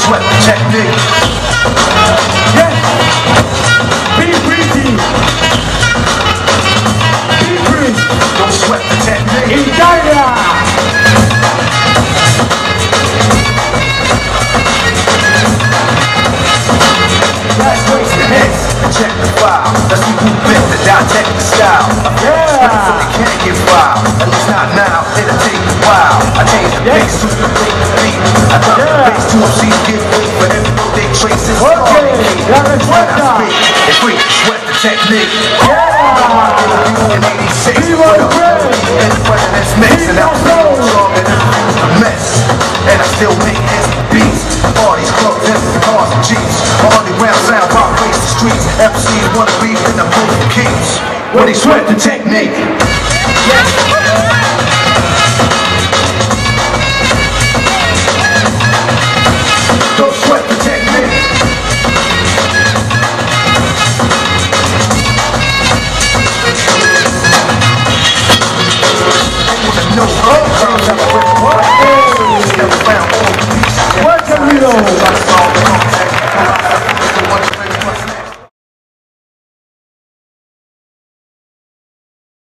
sweat the technique. Yes. Be breezy. Be breezy. Don't sweat the technique. Italia. Let's raise the heads and check the file. Let's see who bit the dissect the style. Yeah. So they can't get wild. At least not now, it'll take a while. I change the bass to the beat. I drop the bass to MCs give way for every note they trace. It's all they need. When I speak, it's free to sweat the technique. Yeah. In 86, with a whole and the president's mix. And I'm so strong that everything's a mess. And I still make ends the beats. All these clothes, and cars and jeeps. All the round sound, rock race the streets. MCs wanna be in the both keeps. When they sweat the technique.